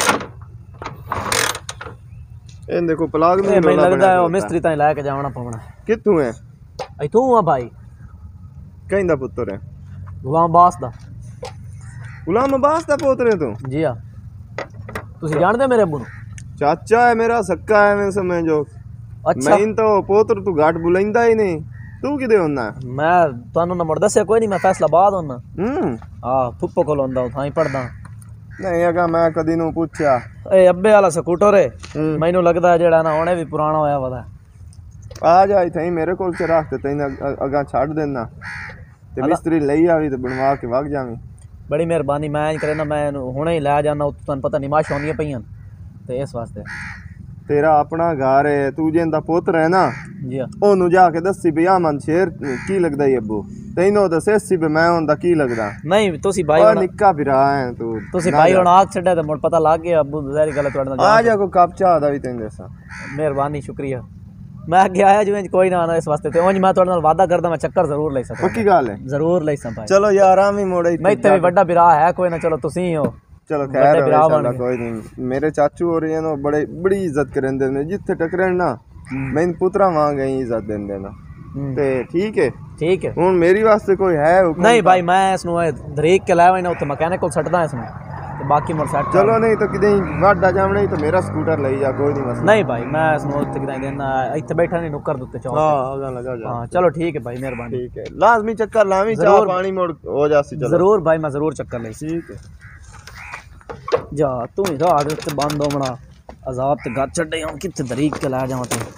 Speaker 4: ਇਹ ਦੇਖੋ ਪਲਾਗ ਨੂੰ
Speaker 3: ਮੈਨੂੰ ਲੱਗਦਾ ਹੈ ਉਹ ਮਿਸਤਰੀ ਤਾਂ ਲੈ ਕੇ ਜਾਵਣਾ ਪਵਣਾ।
Speaker 4: ਕਿੱਥੋਂ ਹੈ
Speaker 3: ਇਥੋਂ ਆ ਭਾਈ
Speaker 4: ਕਹਿੰਦਾ ਪੁੱਤਰ ਹੈ
Speaker 3: ਗੁਲਾਮ ਬਾਸ ਦਾ।
Speaker 4: ਗੁਲਾਮ ਅਬਾਸ ਦਾ ਪੁੱਤਰ ਹੈ ਤੂੰ?
Speaker 3: ਜੀ ਆ ਤੁਸੀਂ ਜਾਣਦੇ ਮੇਰੇ ਅੱਬੂ ਨੂੰ?
Speaker 4: ਚਾਚਾ ਹੈ ਮੇਰਾ ਸੱਕਾ ਹੈ ਮੈਂ ਸਮਝੋ।
Speaker 3: ਅੱਛਾ
Speaker 4: ਮੈਂ ਤਾਂ ਪੁੱਤਰ ਤੂੰ ਘਾਟ ਬੁਲਾਈਂਦਾ ਹੀ ਨਹੀਂ ਤੂੰ ਕਿਦੇ ਹੁੰਨਾ?
Speaker 3: ਮੈਂ ਤੁਹਾਨੂੰ ਨੰਬਰ ਦੱਸਿਆ ਕੋਈ ਨਹੀਂ ਮੈਂ ਫੈਸਲਾਬਾਦ ਹੁੰਨਾ।
Speaker 4: ਹੂੰ
Speaker 3: ਹਾਂ ਫੁੱਪੋ ਕੋਲ ਹੁੰਦਾ ਉਥਾਂ ਹੀ ਪੜਦਾ।
Speaker 4: ਨਹੀਂ ਹੈਗਾ ਮੈਂ ਕਦੀ ਨੂੰ ਪੁੱਛਿਆ
Speaker 3: ਇਹ ਅੱਬੇ ਵਾਲਾ ਸਕੂਟਰ ਹੈ ਮੈਨੂੰ ਲੱਗਦਾ ਜਿਹੜਾ ਨਾ ਉਹਨੇ ਵੀ ਪੁਰਾਣਾ ਹੋਇਆ ਵਾ।
Speaker 4: ਆ ਜਾ ਇੱਥੇ ਮੇਰੇ ਕੋਲ ਚ ਰੱਖ ਤੇ ਤੈਨੂੰ ਅਗਾਂ ਛੱਡ ਦੇਣਾ ਤੇ ਮਿਸਤਰੀ ਲਈ ਆਵੀ ਤੇ ਬਣਵਾ ਕੇ ਵਗ ਜਾਵੀਂ।
Speaker 3: ਬੜੀ ਮਿਹਰਬਾਨੀ ਮੈਂ ਇੰਜ ਕਰੇ ਨਾ ਮੈਂ ਹੁਣੇ ਹੀ ਲੈ ਜਾਣਾ ਤੁਹਾਨੂੰ ਪਤਾ ਨਿਮਾਸ਼ ਹੋਣੀਆਂ ਪਈਆਂ ਤੇ ਇਸ ਵਾਸਤੇ।
Speaker 4: ਤੇਰਾ ਆਪਣਾ ਘਰ ਹੈ ਤੂੰ ਜਿੰਦਾ ਪੁੱਤਰ ਹੈ ਨਾ
Speaker 3: ਜੀ ਆ
Speaker 4: ਉਹਨੂੰ ਜਾ ਕੇ ਦੱਸੀ ਵੀ ਆ ਮਨ ਸ਼ੇਰ ਕੀ ਲੱਗਦਾ ਈ ਅੱਬੂ ਤੈਨੂੰ ਦੱਸੇ ਸੀ ਵੀ ਮੈਂ ਹੁੰਦਾ ਕੀ ਲੱਗਦਾ।
Speaker 3: ਨਹੀਂ ਤੁਸੀਂ ਭਾਈ
Speaker 4: ਉਹ ਨਿੱਕਾ ਭਰਾ ਹੈ ਤੂੰ
Speaker 3: ਤੁਸੀਂ ਭਾਈ ਹੁਣ ਆਖ ਛੱਡਿਆ ਤੇ ਮੁੜ ਪਤਾ ਲੱਗ ਗਿਆ ਅੱਬੂ ਜ਼ਾਰੀ ਗੱਲ ਤੁਹਾਡੇ ਨਾਲ।
Speaker 4: ਆ ਜਾ ਕੋਈ ਕੱਪ ਚਾਹ ਦਾ ਵੀ ਤੈਨੂੰ ਦੱਸਾਂ।
Speaker 3: ਮਿਹਰਬਾਨੀ ਸ਼ੁਕਰੀਆ। मैं अगे आया जिवें कोई ना आना इस वास्ते ते उंज मैं तुहाडे नाल वादा करदा मैं चक्कर जरूर ले सकदा।
Speaker 4: पक्की गल है जरूर
Speaker 3: ले सकदा भाई।
Speaker 4: चलो यार आमी मोड़े
Speaker 3: मैं इत्थे भी बड़ा बिरा है कोई ना चलो तुसी हो
Speaker 4: चलो खैर है इंशाल्लाह कोई नहीं। मेरे चाचू हो रहे हैं बड़े बड़ी इज्जत करंदे ने जिथे टकरन ना मैं पुत्रा वांग ही इज्जत देंदे ना ते ठीक है
Speaker 3: ठीक है।
Speaker 4: हुन मेरी वास्ते कोई है
Speaker 3: नहीं भाई मैं इसनु दरीक के लावे ना उत्ते मैकेनिक कोल सटदा इसनु ते बाकी मोर सेट
Speaker 4: चलो नहीं तो किदे वाडा जावणे तो मेरा स्कूटर ले जा कोई नहीं मसला।
Speaker 3: नहीं भाई मैं इसनु उत्ते किदे देना इत्थे बैठा नहीं नुक्कर दुत्ते चौक।
Speaker 4: हां आगा लगा जा।
Speaker 3: हां चलो ठीक है भाई मेहरबानी।
Speaker 4: ठीक है लाजमी चक्कर लावी चाह पानी मोड़ हो जासी। चलो
Speaker 3: जरूर भाई मैं जरूर चक्कर ले।
Speaker 4: ठीक है
Speaker 3: जा तू ही रात बंद हो बना। अजाब ते घर छड़े हम किथे दरीक के ला जावां ते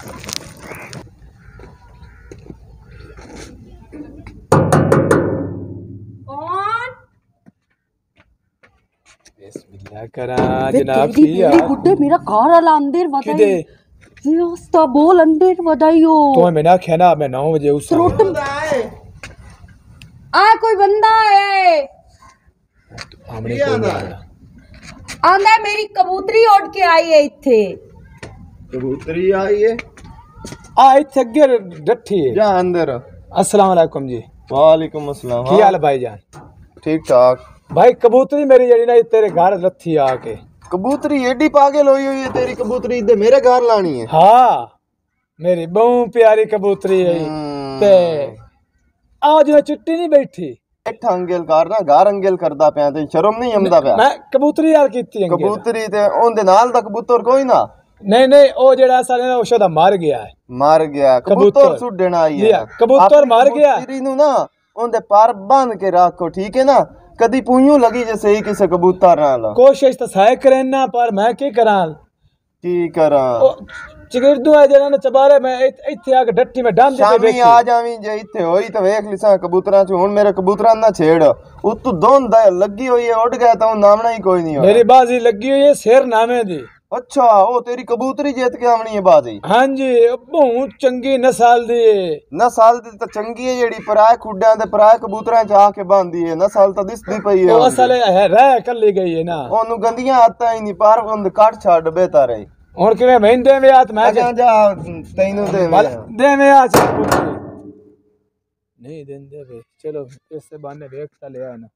Speaker 2: कौन
Speaker 1: बिस्मिल्लाह करा जनाब की
Speaker 2: मेरे बुड्ढे मेरा घर वाला अंदर
Speaker 1: किदे
Speaker 2: बताइए रास्ता बोल अंदर बताइयो
Speaker 1: तो मैंने आख्या ना मैं नौ बजे उस
Speaker 2: रोट आ कोई बंदा है
Speaker 1: हमने कोई नहीं आया।
Speaker 2: आंदा है, मेरी कबूतरी उड़ के आई है इत्थे
Speaker 4: कबूतरी आई है
Speaker 1: आ इत्थे अगे डठी है।
Speaker 4: जा अंदर।
Speaker 1: अस्सलाम वालेकुम जी।
Speaker 4: वालेकुम अस्सलाम।
Speaker 1: की हाल भाईजान?
Speaker 4: ठीक ठाक।
Speaker 1: भाई कबूतरी मेरी जड़ी ना तेरे घर लथी आके।
Speaker 4: कबूतरी एडी पागल हुई हुई है तेरी कबूतरी दे मेरे घर लानी है।
Speaker 1: हाँ मेरी बहु प्यारी कबूतरी है ते आज ना चिट्टी नहीं बैठी
Speaker 4: बैठा अंगेल कर ना घर अंगेल करदा पिया ते शर्म नहीं आंदा पिया।
Speaker 1: मैं कबूतरी यार कीती है
Speaker 4: कबूतरी ते ओंदे नाल दा कबूतर कोई ना।
Speaker 1: नहीं नहीं ओ जेड़ा साले ना ओशा मर गया है।
Speaker 4: मर गया कबूतर सुडण आई है।
Speaker 1: कबूतर मर गया
Speaker 4: कबूतरी नु ना ओंदे पर बांध के रखो ठीक है ना। कदी पूंयूं लगी जे सही किसे कबूतर नाल।
Speaker 1: कोशिश तो सह करना पर मैं की करा
Speaker 4: की करा
Speaker 1: चिगिरदू है जेड़ा ने चबारे मैं इत्थे आके डट्टी में डांदी पे
Speaker 4: शामी आ जावी जे इत्थे होई तो वेख लिसा कबूतरां च हुन मेरे कबूतरां ना छेड़ उतु दोन दा लगी हुई है उड़ गया तो नामना ही कोई नहीं हो।
Speaker 1: मेरी बाजी लगी हुई है शेर नामे दी।
Speaker 4: अच्छा ओ तेरी कबूतरी जीत के आवनी है बाजी।
Speaker 1: हां जी बहुत चंगी नस्ल दी
Speaker 4: नस्ल दी तो चंगी है जेड़ी पराए खुड्डां दे पराए कबूतरां च आके बांधी है नस्ल तो दिसदी पई है।
Speaker 1: ओ असले है रह कल्ली गई है ना ओनु
Speaker 4: गंदियां आदतां ही नहीं पर उंद काट छाड़ बेता रही
Speaker 1: और किवे महीने में आत मैं
Speaker 4: जा जा तैनू दे
Speaker 1: दे में आ नहीं देंदे वे चलो इससे बहाने देखता ले आना।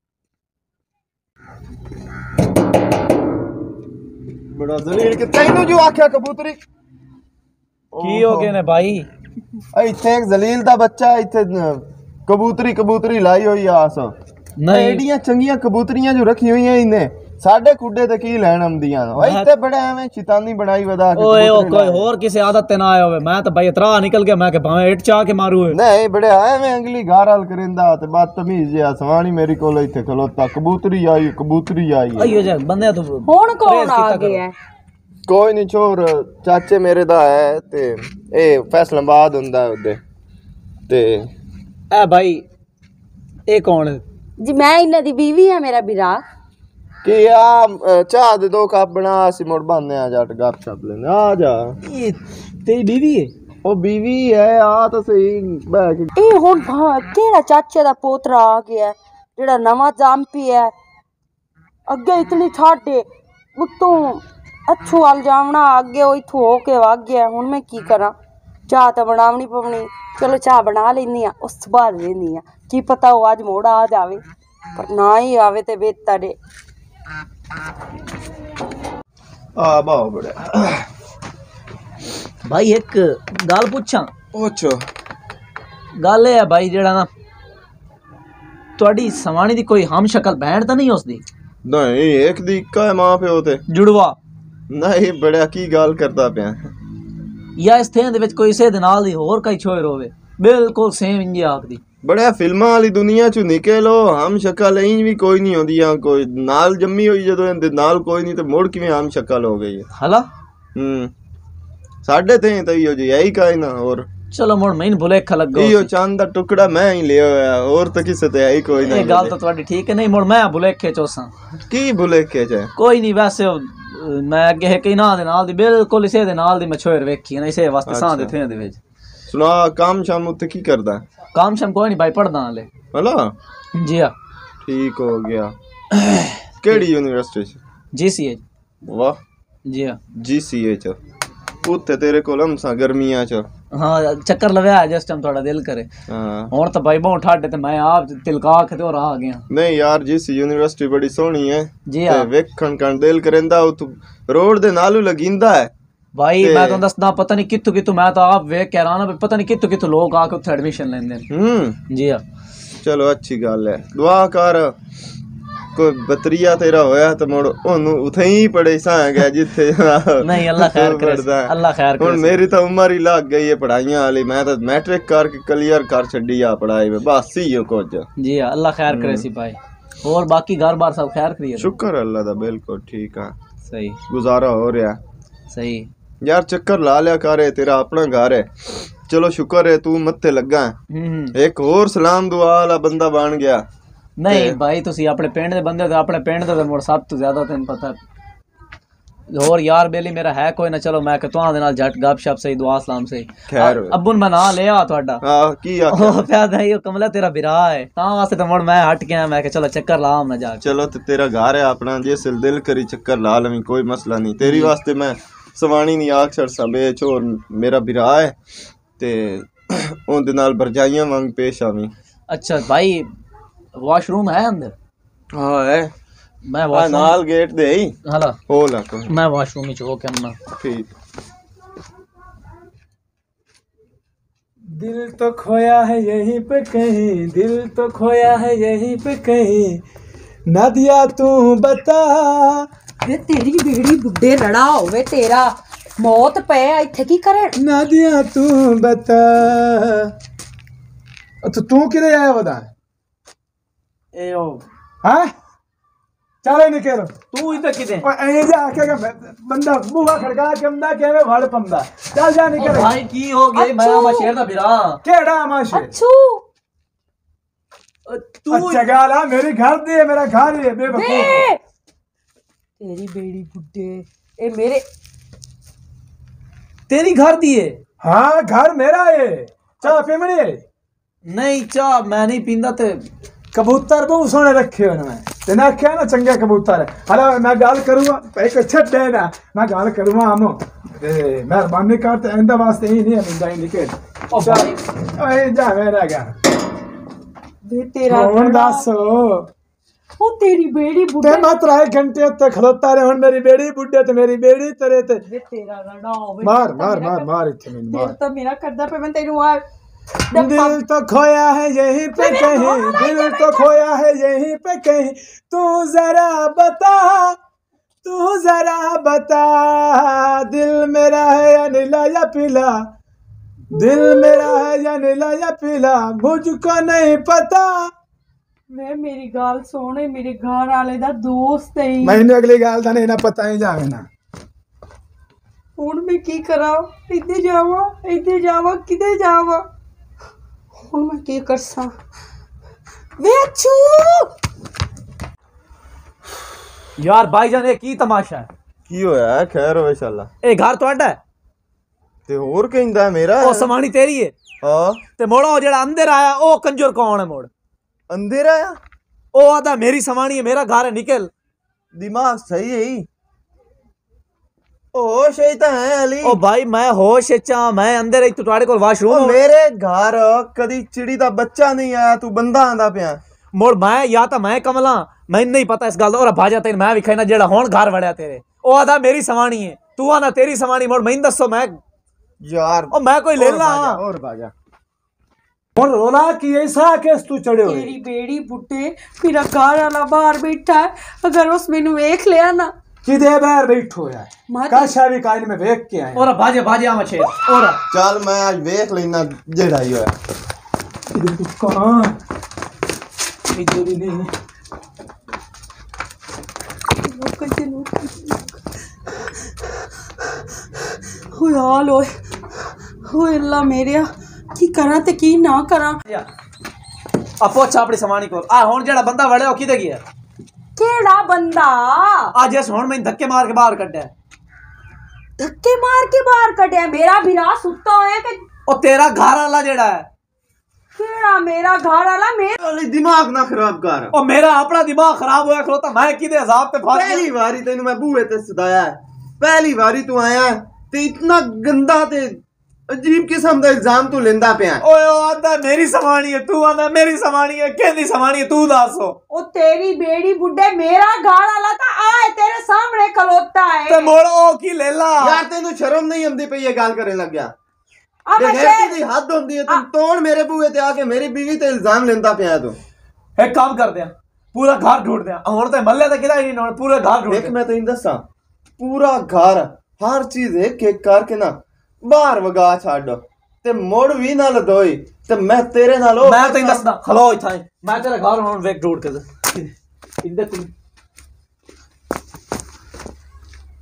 Speaker 4: बड़ा जलील के तैनू जो आख्या कबूतरी
Speaker 3: की हो गए ने भाई?
Speaker 4: इत्थे एक जलील दा बच्चा इत्थे कबूतरी कबूतरी लाई हुई आस नहीं एडियां चंगियां कबूतरियां जो रखी हुई हैं इन्हें साडे खुडे ते की लैण आंदियां ओए इत्थे बड़ा एवें शैतानी बनाई वदा के
Speaker 3: ओए ओ कोई और किसी आदत ते ना आया होवे मैं तो भाई इतरा निकल गया मैं के भावे इट चा के मारू
Speaker 4: नहीं बड़े एवें अंगली गारल करिंदा ते बदतमीज जिहा सवाणी मेरी कोल इत्थे खलोता कबूतरी आई कबूतरी आई
Speaker 3: अयो जे बंदे तो
Speaker 2: हुन कौन आ गया?
Speaker 4: कोई नहीं छोर चाचे मेरे दा है ते ए फैसलाबाद हुंदा ओदे ते
Speaker 3: ए भाई ए कौन
Speaker 2: जी? मैं इन्हां दी बीवी है मेरा बिरा
Speaker 4: कि आ चाह दे दो कप बना सी मोड़ बंदे आ जट गप शप लेने आ जा।
Speaker 3: ये तेरी बीवी है?
Speaker 4: ओ बीवी है आ तो सही बैठ
Speaker 2: ए हुन केड़ा चाचे दा पोतरा आ गया जेड़ा नवा जाम्पी है अगे इतनी ठाडे उत्तों अच्छू वाल जावना अगे ओ इथों हो के वग गया। हुन मैं की करा चाह तो बनावनी पवनी चलो चाह बना लेनी आ उस बाद लेनी आ की पता वो आज मोड़ा आ जावे पर ना ही आवे ते बेहतर है।
Speaker 4: आ बाओ बड़ा
Speaker 3: भाई एक गल पूछा
Speaker 4: पूछो
Speaker 3: गल है भाई जेड़ा ना ਤੁਹਾਡੀ ਸਵਾਣੀ ਦੀ ਕੋਈ ਹਮ ਸ਼ਕਲ ਬਹਿਣ ਤਾਂ ਨਹੀਂ ਉਸਦੀ?
Speaker 4: ਨਹੀਂ ਇੱਕ ਦੀ ਇੱਕਾ ਹੈ ਮਾਂ ਪਿਓ ਤੇ
Speaker 3: ਜੁੜਵਾ
Speaker 4: ਨਹੀਂ ਬੜਾ ਕੀ ਗੱਲ ਕਰਦਾ ਪਿਆ
Speaker 3: ਜਾਂ ਇਸ ਥਾਂ ਦੇ ਵਿੱਚ ਕੋਈ ਇਸੇ ਦੇ ਨਾਲ ਦੀ ਹੋਰ ਕਈ ਛੋਰ ਹੋਵੇ ਬਿਲਕੁਲ ਸੇਮ ਇੰਜ ਆਖਦੀ
Speaker 4: ਬੜਿਆ ਫਿਲਮਾਂ ਵਾਲੀ ਦੁਨੀਆ ਚੋਂ ਨਿਕਲੋ ਹਮ ਸ਼ਕਲ ਇੰਜ ਵੀ ਕੋਈ ਨਹੀਂ ਹੁੰਦੀਆਂ ਕੋਈ ਨਾਲ ਜੰਮੀ ਹੋਈ ਜਦੋਂ ਇਹਦੇ ਨਾਲ ਕੋਈ ਨਹੀਂ ਤੇ ਮੁੜ ਕਿਵੇਂ ਹਮ ਸ਼ਕਲ ਹੋ ਗਈ ਹਲਾ ਹੂੰ ਸਾਡੇ ਤੇ ਤਾਂ ਇਹੋ ਜਿਹੀ ਆਈ ਕਾਇ ਨਾ ਹੋਰ ਚਲੋ ਮੁੜ ਮੈਨੂੰ ਭੁਲੇਖਾ ਲੱਗਾ ਇਹੋ ਚੰਦ ਦਾ ਟੁਕੜਾ ਮੈਂ ਹੀ ਲਿਆ ਹੋਇਆ ਹੋਰ ਤਾਂ ਕਿਸੇ ਤੇ ਆਈ ਕੋਈ ਨਹੀਂ ਇਹ ਗੱਲ ਤਾਂ ਤੁਹਾਡੀ ਠੀਕ ਹੈ ਨਹੀਂ ਮੁੜ ਮੈਂ ਭੁਲੇਖੇ ਚੋਸਾਂ ਕੀ ਭੁਲੇਖੇ ਚ ਕੋਈ ਨਹੀਂ ਵੈਸੇ ਮੈਂ ਅੱਗੇ ਕਈ ਨਾ ਦੇ ਨਾਲ ਦੀ ਬਿਲਕੁਲ ਇਸੇ ਦੇ ਨਾਲ ਦੀ ਮੈਂ ਛੋਰ ਵੇਖੀ ਨਾ ਇਸੇ ਵਾਸਤੇ ਸਾਂ ਦੇ ਥੇ ਦੇ ਵਿੱਚ ਸੁਣਾ ਕੰਮ ਸ਼ਾਮ ਉੱਤੇ ਕੀ ਕਰਦਾ काम शाम कोई नहीं भाई पढ़दा हाले भला जी हां ठीक हो गया केड़ी यूनिवर्सिटी च जीसीएच वाह जी हां जीसीएच उत्ते तेरे कोलम सा गर्मियां च हां चक्कर लवया जिस टाइम थोड़ा दिल करे हां हुन तो भाई बहुत ठाडे ते मैं आप तिलका के ते और आ गया नहीं यार जीसी यूनिवर्सिटी बड़ी सोहनी है जी हां ते वेखण कण दिल करंदा उत रोड दे नालू लगींदा है भाई मैं तो दसदा पता नहीं कित्थों कित्थों मैं तो आप वेख कह रहा ना पता नहीं कित्थों कित्थों लोग आके उत्थे एडमिशन लेंदे हम्म जी हां चलो अच्छी गल है दुआ कर कोई बतरिया तेरा होया तो मोड़ ओनू उथे ही पढ़े सा गया जिथे नहीं अल्लाह खैर करे अल्लाह खैर करे हुन मेरी तो उम्र ही लग गई है पढ़ाइयां वाली मैं तो मैट्रिक करके क्लियर कर छड्डी आ पढ़ाई में बस ही हो कुछ जी अल्लाह खैर करे सी भाई और बाकी घर बार सब खैर करिए शुक्र अल्लाह दा बिल्कुल ठीक है
Speaker 3: सही
Speaker 4: गुजारा हो रहा।
Speaker 3: सही
Speaker 4: यार चक्कर ला लिया कर, तेरा अपना घर है। चलो शुक्र है तू मत्थे लगा है।
Speaker 3: हम्म
Speaker 4: एक और सलाम दुआ वाला बंदा बन गया।
Speaker 3: नहीं भाई तुसी अपने पिंड दे बंदे ते अपने पिंड दा मोड़ सब तो ज्यादा तेन पता है। और यार बेली मेरा है कोई ना, चलो मैं तुहां दे नाल झट गपशप सही दुआ सलाम सही।
Speaker 4: खैर
Speaker 3: अब्बू मैं ना लिया तुहाडा
Speaker 4: हां की आख्या
Speaker 3: ओ प्यादा ये कमला तेरा बिरा है तां वास्ते तो मोड़ मैं हट गया। मैं के चलो चक्कर ला मैं जा।
Speaker 4: चलो ते तेरा घर है अपना, जिस दिल करी चक्कर ला लवी, कोई मसला नहीं। तेरी वास्ते मैं सवानी नहीं आख छड़सा बेच, और मेरा बिरा है ते उनदे नाल बरजाइयां वांग पेश आवी।
Speaker 3: अच्छा भाई वॉशरूम है अंदर?
Speaker 4: हां है,
Speaker 3: मैं
Speaker 4: आ
Speaker 3: वॉशरूम
Speaker 4: नाल गेट दे ही
Speaker 3: हला
Speaker 4: हो ला को
Speaker 3: मैं वॉशरूम में हो के अन्ना।
Speaker 4: ठीक।
Speaker 1: दिल तो खोया है यहीं पे कहीं, दिल तो खोया है यहीं पे कहीं, नादिया तू बता।
Speaker 2: वे तेरी बेड़ी बुड्ढे लड़ा होवे तेरा मौत पे इत्थे की करे।
Speaker 1: नादिया तू बता। तो तू किधर आया बता?
Speaker 3: ए ओ
Speaker 1: हाँ चले निकल
Speaker 3: तू इधर किदे?
Speaker 1: और ऐ जा के बंदा मुंह खड़का के बंदा केवे वड़ पंदा। चल जा निकल।
Speaker 3: भाई की हो गई? मैं मा शेर दा बिरा
Speaker 1: केड़ा माशे
Speaker 2: अच्छू
Speaker 3: तू
Speaker 1: अच्छा गाला मेरी घर दी है, मेरा घर ही है
Speaker 2: दे
Speaker 1: बेवकूफ।
Speaker 2: तेरी बेड़ी बुड्ढे ए मेरे
Speaker 3: तेरी घर दी है?
Speaker 1: हाँ घर मेरा है। चाह पिमणी है?
Speaker 3: नहीं चाह मैं नहीं पींदा। ते
Speaker 1: कबूतर बहुत सोने रखे हो मैं तेना क्या ना चंगे कबूतर है। हला मैं गाल करूंगा एक छट दे ना, मैं गाल करूंगा हम ए मेहरबानी करते इंदा वास्ते ही नहीं मिलदा ही निकल।
Speaker 3: ओ भाई
Speaker 1: ओए जा मेरा घर
Speaker 2: वे तेरा
Speaker 1: कौन दासो
Speaker 2: ओ तेरी बेड़ी
Speaker 1: ते
Speaker 2: बुड्ढे
Speaker 1: मत रहे घंटे उत्ते खलोता रहे। हुन मेरी बेड़ी बुड्ढे ते मेरी बेड़ी तेरे ते
Speaker 2: वे तेरा लड़ा होवे।
Speaker 1: मार मार मार मार इत्थे मैनू
Speaker 2: दिल
Speaker 1: मार।
Speaker 2: तो मेरा करदा पे मैं तेनू आ
Speaker 1: दिल तो खोया है यहीं पे कहीं, दिल तो खोया है यहीं पे कहीं, तू जरा बता, तू जरा बता, दिल मेरा है या नीला या पीला, दिल मेरा है या नीला या पीला, मुझको नहीं पता।
Speaker 2: मैं मेरी गाल सोने मेरे घर वाले दा दोस्त है।
Speaker 1: मैंने अगली गाल दा नहीं ना पता ही जावे ना।
Speaker 2: हुन मैं की करा? इधर जावा इधर जावा किधे जावा? हुन मैं की करसा? वे अच्छू
Speaker 3: यार भाईजान ये की तमाशा है?
Speaker 4: की होया है? खैर होवे शाला।
Speaker 3: ए घर ਤੁਹਾਡਾ है
Speaker 4: ते और कहंदा है मेरा
Speaker 3: ओ समानी तेरी है?
Speaker 4: हां
Speaker 3: ते मोड़ा ओ जेड़ा अंदर आया ओ कंजर कौन है? मोड़
Speaker 4: अंदर आया
Speaker 3: ओ आदा मेरी समानी है, मेरा घर है, निकल।
Speaker 4: दिमाग सही है ही। ओ शैतान है अली।
Speaker 3: ओ भाई मैं होश चा मैं अंदर तू ਤੁਹਾਡੇ ਕੋਲ
Speaker 4: ओ
Speaker 3: वाशरूम
Speaker 4: मेरे घर कदी चिड़ी दा बच्चा नहीं आया, तू बंदा आंदा पिया।
Speaker 3: मोड़ मैं या तो मैं कमला मैं नहीं पता इस गल दा। और भाजा तेन मैं विखे ना जेड़ा हुन घर वड़या तेरे ओ आदा मेरी समानी है, तू आना तेरी समानी। मोड़ मैं दसो मैं
Speaker 4: यार
Speaker 3: ओ मैं कोई ले ला
Speaker 4: और भाजा
Speaker 1: हुन रोला की ऐसा केस तू चढ़े हुए।
Speaker 2: तेरी बेड़ी बुड्ढे मेरा घर वाला बाहर बैठा है, अगर उस मैनू वेख लिया ना
Speaker 1: किदे बाहर बैठो यार
Speaker 2: मत
Speaker 1: काशा भी काइन में देख के आए।
Speaker 3: और भाजे भाजे आ मछे और
Speaker 4: चल मैं आज देख लेना जेड़ा ही होया।
Speaker 1: इधर तू कहां इधर ही नहीं
Speaker 2: लोग कैसे लोग हो यार ओए हो अल्लाह मेरे की करा ते की ना करा।
Speaker 3: अपो अच्छा अपनी समानी को आ हुन जेड़ा बंदा वड़े ओ किदे गया?
Speaker 2: केड़ा बंदा?
Speaker 3: आज इस हुन मैं धक्के मार के बाहर कड्या।
Speaker 2: धक्के मार के बाहर कटिया? मेरा बिरा सुत्ता होया कि
Speaker 3: ओ तेरा घर वाला जेड़ा है?
Speaker 2: केड़ा मेरा घर वाला? मेरा
Speaker 4: अली दिमाग ना खराब कर।
Speaker 3: ओ मेरा अपना दिमाग खराब होया खलोता मैं किदे हिसाब ते फस
Speaker 4: पहली बारी तेनू मैं बूहे ते सदाया है, पहली बारी तू आया ते इतना गंदा ते अजीब किस्म दा इल्जाम तू लेंदा पिया।
Speaker 3: ओए ओ आंदा मेरी समानी है, तू आंदा मेरी समानी है, केंदी समानी है तू दसो।
Speaker 2: ओ तेरी बेड़ी बुड्ढे मेरा घर वाला था आए तेरे सामने खलोता है।
Speaker 3: ते मोड़ ओ की ले ला
Speaker 4: यार तेनू शर्म नहीं आंदी पई ये गल करने लग गया?
Speaker 2: अब
Speaker 4: देख
Speaker 2: शेर
Speaker 4: तेरी हद होंदी है, तू तोड़ मेरे बूहे ते आके मेरी बीवी ते इल्जाम लेंदा पिया तू।
Speaker 3: एक काम कर दे पूरा घर ढूंढ दे हुन ते मल्ले ते किदा ही नहीं पूरा घर ढूंढ
Speaker 4: देख
Speaker 3: दे।
Speaker 4: मैं तेन दसा पूरा घर हर चीज एक एक करके ना बाहर वगा छाड़ ते मोड़ भी ना लदोई ते मैं तेरे नाल ओ
Speaker 3: मैं तेन दसदा खलो इथां मैं तेरा घर हुन वेख ढूंढ के दे इधर तू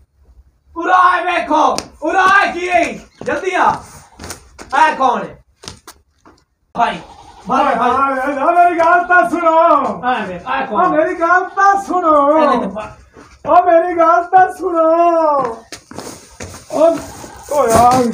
Speaker 3: उराए देखो उराए की जल्दी आ ऐ कौन है भाई भाई भाई
Speaker 1: मेरी गल तो सुनो
Speaker 3: ऐ ऐ कौन
Speaker 1: मेरी गल तो सुनो ओ मेरी गल तो सुनो ओ ओ यार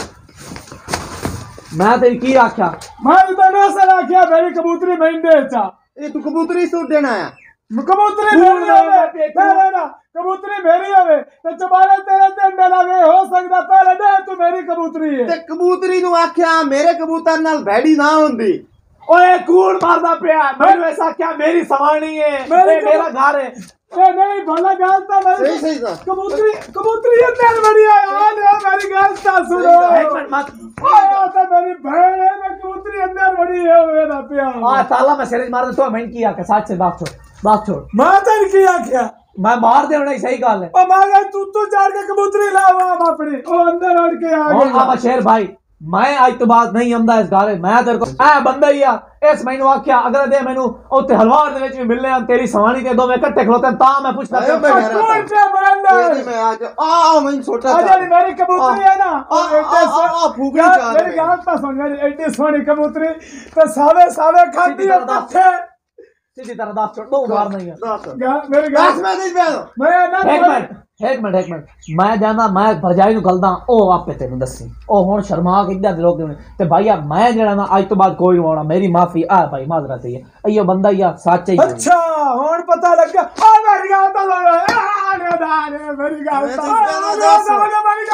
Speaker 3: मैं तेरी की आख्या
Speaker 1: मैं तेन असर आख्या मेरी कबूतरी महीने चा
Speaker 4: ये तू कबूतरी सूट देना है
Speaker 1: कबूतरी मेरी होवे तेरे ना कबूतरी मेरी होवे ते चबारे तेरे ते अंडे लावे हो सकदा पहले दे तू मेरी कबूतरी है
Speaker 4: ते कबूतरी नु आख्या मेरे कबूतर नाल भैड़ी ना हुंदी
Speaker 3: ओए कूड़ मारदा पिया मैंने ऐसा क्या मेरी सवानी है
Speaker 1: मेरी
Speaker 3: मेरा घर है
Speaker 1: ए नहीं भला गल तो मेरी
Speaker 4: सही सही सा
Speaker 1: कबूतरी कबूतरी अंदर बड़ी है यार मेरी गल तो सुनो
Speaker 3: एक मिनट मत
Speaker 1: आया तो मेरी बहन है मैं कबूतरी अंदर बड़ी है मेरा प्यार
Speaker 3: आ ताला मैं सिर मार दे तो मैं की आख्या सच से बात छोड़ बात छोड़
Speaker 1: मैं तेन की आख्या
Speaker 3: मैं मार दे नहीं सही गल है
Speaker 1: ओ मां तू तू चार के कबूतरी लावा हम अपनी ओ अंदर अड़ के आ
Speaker 3: और
Speaker 1: गया
Speaker 3: आप शेर भाई मैं आज तो बात नहीं आंदा इस घर मैं तेरे को ए बंदा ही आ इस मैनू आख्या अगर दे मैनू ओते हलवार दे विच भी मिलने आ तेरी सवानी ते दो मैं इकट्ठे खलोते ता मैं पूछदा
Speaker 4: आयो मैं
Speaker 1: तू पे बरंदा
Speaker 4: तेरी मैं आज आ मैं छोटा
Speaker 1: आ जानी मेरी कबूतरी है ना
Speaker 4: आ आ आ फूकड़ी
Speaker 1: यार,
Speaker 4: चाह
Speaker 1: मेरी गल तो सुन मेरी एडी सोहनी कबूतरी ते सावे सावे खाती है पट्ठे
Speaker 3: सीधी तरह दास छोड़ दो मार नहीं है
Speaker 4: दस
Speaker 1: मेरी
Speaker 4: दस
Speaker 1: गल
Speaker 4: में नहीं पे
Speaker 1: मैं ना
Speaker 3: एक मिनट एक मिनट एक मिनट मैं जाना मैं भरजाई नु गलदा ओ आपे तेनु दसी ओ हुन शर्मा के इधर लोग ते भाईया मैं जेड़ा ना आज तो बाद कोई नहीं आना मेरी माफी आ भाई माजरत है अयो बंदा या सच ही
Speaker 1: अच्छा हुन पता लग गया ओ मेरी गल तो सुन आ ने दाने मेरी गल
Speaker 4: मैं
Speaker 1: तो
Speaker 4: तो कहना दस।
Speaker 1: मेरी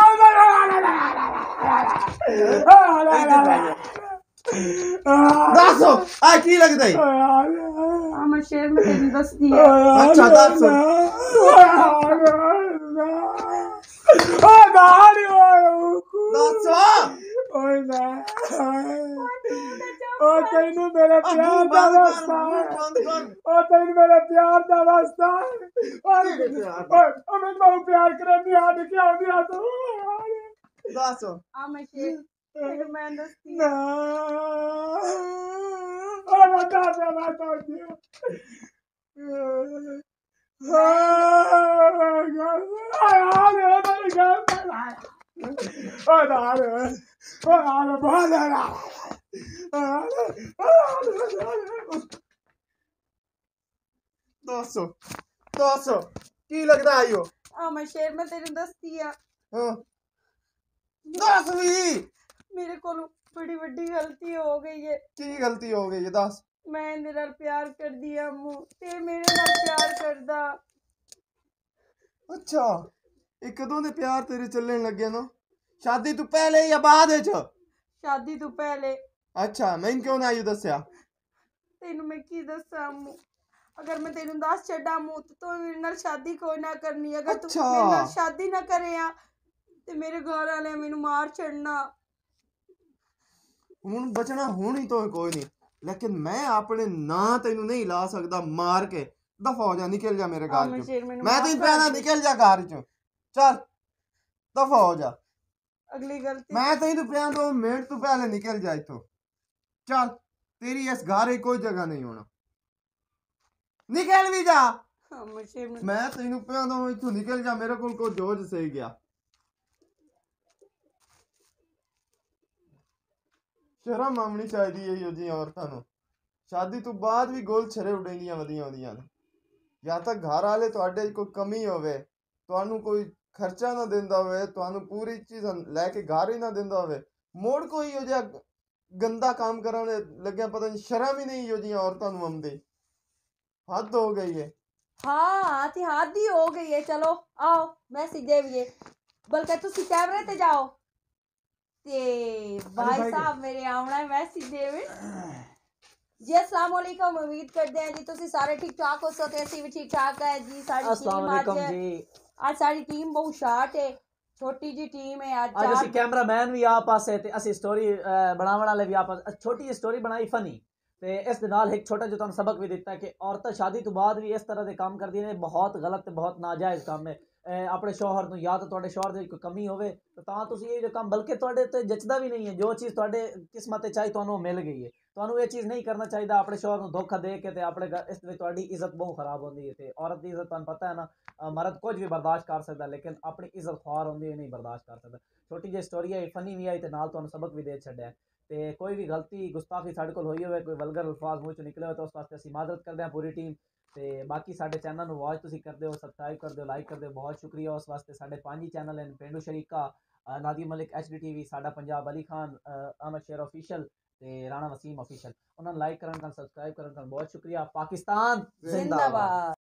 Speaker 1: गल
Speaker 4: दस आ की लगदा है
Speaker 2: हाँ मैं शेर में तेरी दस दिया
Speaker 4: अच्छा दस
Speaker 1: ओ गाड़ी
Speaker 4: दस
Speaker 1: ओए ना ओ तैनू मेरे प्यार दा वास्ता
Speaker 4: बंद कर
Speaker 1: ओ तैनू मेरे प्यार दा वास्ता ओए ओ मैं बहुत प्यार करनी आ के आउंदी आ तू
Speaker 4: दस
Speaker 2: हाँ मैं शेर तेरे मैं दस
Speaker 1: ना ओ बता दे मैं तो दियो हाँ यार यार मेरी गल ओ यार ओ यार बहुत यार
Speaker 4: दस दस की लगदा है यो
Speaker 2: हाँ मैं शेर में तेरी दस दिया
Speaker 4: हाँ दस भी
Speaker 2: मेरे को बड़ी बड़ी गलती हो गई है
Speaker 4: की गलती हो गई है दस
Speaker 2: मैं तेरे नाल प्यार कर दिया मु ते मेरे नाल प्यार करदा
Speaker 4: अच्छा ਇਹ ਕਦੋਂ ਦੇ ਪਿਆਰ ਤੇਰੇ ਚੱਲਣ ਲੱਗੇ ਨਾ ਸ਼ਾਦੀ ਤੋਂ ਪਹਿਲੇ ਜਾਂ ਬਾਅਦ ਵਿੱਚ
Speaker 2: शादी तो पहले
Speaker 4: ਅੱਛਾ ਮੈਨੂੰ ਕਿਉਂ ਨਾ ਇਹ ਦੱਸਿਆ
Speaker 2: तेनू मैं की दसा मु अगर मैं तेनू दस छड्डा मु तो तू मेरे नाल शादी कोई ना करनी अगर तू
Speaker 4: अच्छा।
Speaker 2: मेरे नाल शादी ना करे आ ते मेरे घर वाले मैनू मार छड़ना
Speaker 4: ਹੁਣ ਬਚਣਾ ਹੁਣ ਹੀ ਤੋਂ ਕੋਈ ਨਹੀਂ ਲੇਕਿਨ ਮੈਂ ਆਪਣੇ ਨਾਂ ਤੈਨੂੰ ਨਹੀਂ ਲਾ ਸਕਦਾ ਮਾਰ ਕੇ ਦਫਾ ਹੋ ਜਾ ਨਿਕਲ ਜਾ ਮੇਰੇ
Speaker 2: हाँ,
Speaker 4: ਘਰ
Speaker 2: मैं
Speaker 4: ਚੋਂ
Speaker 2: शेर मैनू
Speaker 4: ਮੈਂ
Speaker 2: माफ
Speaker 4: ਤੈਨੂੰ
Speaker 2: कर
Speaker 4: ਕਹਿਣਾ
Speaker 2: दे।
Speaker 4: ਨਿਕਲ ਜਾ ਘਰ ਚੋਂ ਚੱਲ ਦਫਾ ਹੋ ਜਾ
Speaker 2: अगली गलती
Speaker 4: ਮੈਂ ਤੈਨੂੰ ਪਿਆ ਦੋ ਮਿੰਟ ਤੋਂ ਪਹਿਲੇ ਨਿਕਲ ਜਾ ਇੱਥੋਂ ਚੱਲ ਤੇਰੀ ਇਸ ਘਰ 'ਚ ਕੋਈ ਜਗ੍ਹਾ ਨਹੀਂ ਹੋਣਾ ਨਿਕਲ ਵੀ ਜਾ
Speaker 2: हाँ मैं शेर मैनू
Speaker 4: ਮੈਂ ਤੈਨੂੰ ਪਿਆ ਦੋ ਇੱਥੋਂ ਨਿਕਲ ਜਾ ਮੇਰੇ ਕੋਲ ਕੋਈ ਜੋਜ ਸਹੀ ਗਿਆ ਸ਼ਰਮ ਆਉਣੀ ਚਾਹੀਦੀ ਹੈ ਇਹੋ ਜਿਹੀਆਂ ਔਰਤਾਂ ਨੂੰ ਸ਼ਾਦੀ ਤੋਂ ਬਾਅਦ ਵੀ ਗੋਲ ਛਰੇ ਉਡਾਈਆਂ ਵਧੀਆਂ ਹੁੰਦੀਆਂ ਨੇ ਜਾਂ ਤਾਂ ਘਰ ਵਾਲੇ ਤੁਹਾਡੇ 'ਚ ਕੋਈ ਕਮੀ ਹੋਵੇ ਤੁਹਾਨੂੰ ਕੋਈ ਖਰਚਾ ਨਾ ਦਿੰਦਾ ਹੋਵੇ ਤੁਹਾਨੂੰ ਪੂਰੀ ਚੀਜ਼ ਲੈ ਕੇ ਘਰ ਹੀ ਨਾ ਦਿੰਦਾ ਹੋਵੇ ਮੋੜ ਕੋਈ ਇਹੋ ਜਿਹਾ ਗੰਦਾ ਕੰਮ ਕਰਨ ਲੱਗਿਆ ਪਤਾ ਨਹੀਂ ਸ਼ਰਮ ਹੀ ਨਹੀਂ ਇਹੋ ਜਿਹੀਆਂ ਔਰਤਾਂ ਨੂੰ ਆਉਂਦੀ ਹੱਦ ਹੋ ਗਈ ਹੈ
Speaker 2: हाँ ती हादी हो गई है चलो आओ मैसेज देविए बल्कि तुसी कैमरे ते जाओ ते भाई साहब मेरे आउना है मैसेज देवे जी अस्सलाम वालेकुम उम्मीद करते हैं जी तुसी सारे ठीक ठाक हो सकते हैं भी ठीक ठाक है जी साडी
Speaker 3: अस्सलाम
Speaker 2: टीम
Speaker 3: वालेकुम
Speaker 2: आज
Speaker 3: जी
Speaker 2: आज साडी टीम बहुत शार्ट है छोटी जी टीम है आज
Speaker 3: ਅੱਜ ਅਸੀਂ
Speaker 2: चार
Speaker 3: ਕੈਮਰਾਮੈਨ ਵੀ ਆ ਪਾਸੇ ਤੇ ਅਸੀਂ ਸਟੋਰੀ ਬਣਾਉਣ ਵਾਲੇ ਵੀ ਆ ਪਾਸੇ ਛੋਟੀ ਜਿਹੀ ਸਟੋਰੀ ਬਣਾਈ ਫਨੀ ਤੇ ਇਸ ਦੇ ਨਾਲ ਇੱਕ ਛੋਟਾ ਜਿਹਾ ਤੁਹਾਨੂੰ ਸਬਕ ਵੀ ਦਿੱਤਾ ਕਿ ਔਰਤਾਂ ਸ਼ਾਦੀ ਤੋਂ ਬਾਅਦ ਵੀ ਇਸ ਤਰ੍ਹਾਂ ਦੇ ਕੰਮ ਕਰਦੀਆਂ ਨੇ ਬਹੁਤ ਗਲਤ ਤੇ ਬਹੁਤ ਨਾਜਾਇਜ਼ ਕੰਮ ਹੈ ਆਪਣੇ ਸ਼ੌਹਰ ਨੂੰ ਜਾਂ ਤਾਂ ਤੁਹਾਡੇ ਸ਼ੌਹਰ ਦੇ ਵਿੱਚ ਕੋਈ ਕਮੀ ਹੋਵੇ ਤਾਂ ਤਾਂ ਤੁਸੀਂ ਇਹ ਜੋ ਕੰਮ ਬਲਕਿ ਤੁਹਾਡੇ ਤੇ ਜੱਚਦਾ ਵੀ ਨਹੀਂ ਹੈ ਜੋ ਚੀਜ਼ ਤੁਹਾਡੇ ਕਿਸਮਤ ਤੇ ਚਾਹੀ ਤੁਹਾਨੂੰ ਉਹ ਮਿਲ ਗਈ ਹੈ ਤੁਹਾਨੂੰ ਇਹ ਚੀਜ਼ ਨਹੀਂ ਕਰਨਾ ਚਾਹੀਦਾ ਆਪਣੇ ਸ਼ੌਹਰ ਨੂੰ ਧੋਖਾ ਦੇ ਕੇ ਤੇ ਆਪਣੇ ਘਰ- ਇਸ ਵਿੱਚ ਤੁਹਾਡੀ ਇੱਜ਼ਤ ਬਹੁਤ ਖਰਾਬ ਹੁੰਦੀ ਹੈ ਤੇ ਔਰਤ ਦੀ ਇੱਜ਼ਤ ਤੁਹਾਨੂੰ ਪਤਾ ਹੈ ਨਾ ਅ, ਮਰਦ ਕੁਝ ਵੀ ਬਰਦਾਸ਼ਤ ਕਰ ਸਕਦਾ ਲੇਕਿਨ ਆਪਣੀ ਇੱਜ਼ਤ ਖੁਆਰ ਹੁੰਦੀ ਹੈ ਨਹੀਂ ਬਰਦਾਸ਼ਤ ਕਰ ਸਕਦਾ। ਛੋਟੀ ਜਿਹੀ ਸਟੋਰੀ ਹੈ ਫਨੀ ਵੀ ਆਈ ਤੇ ਨਾਲ ਤੁਹਾਨੂੰ ਸਬਕ ਵੀ ਦੇ ਛੱਡਿਆ ਤੇ ਕੋਈ ਵੀ ਗਲਤੀ ਗੁਸਤਾਖੀ ਸਾਡੇ ਕੋਲ ਹੋਈ ਹੋਵੇ ਕੋਈ ਵਲਗਰ ਅਲਫਾਜ਼ ਮੂੰਹ ਚੋਂ ਨਿਕਲੇ ਹੋਵੇ ਤਾਂ ਉਸ ਵਾਸਤੇ ਅਸੀਂ ਮਾਜ਼ਰਤ ਕਰਦੇ ਹਾਂ ਪੂਰੀ ਟੀਮ ਤੇ ਬਾਕੀ ਸਾਡੇ ਚੈਨਲ ਨੂੰ ਵਾਚ ਤੁਸੀਂ ਕਰਦੇ ਹੋ ਸਬਸਕ੍ਰਾਈਬ ਕਰਦੇ ਹੋ ਲਾਈਕ ਕਰਦੇ ਹੋ ਬਹੁਤ ਸ਼ੁਕਰੀਆ। ਉਸ ਵਾਸਤੇ ਸਾਡੇ ਪੰਜ ਹੀ ਚੈਨਲ ਹਨ ਪਿੰਡੂ ਸ਼ਰੀਕਾ ਅ, ਨਾਦੀ Malik H D T V ਸਾਡਾ ਪੰਜਾਬ ਅਲੀ ਖਾਨ ਅ, ਅਹਿਮਦ ਸ਼ੇਰ ਆਫੀਸ਼ੀਅਲ ਤੇ ਰਾਣਾ ਵਸੀਮ ਆਫੀਸ਼ੀਅਲ ਉਹਨਾਂ ਨੂੰ ਲਾਈਕ ਕਰਨ ਕਰਨ ਸਬਸਕ੍ਰਾਈਬ ਕਰਨ ਕਰਨ ਬਹੁਤ ਸ਼ੁਕਰੀਆ। ਪਾਕਿਸਤਾਨ ਜ਼ਿੰਦਾਬਾਦ।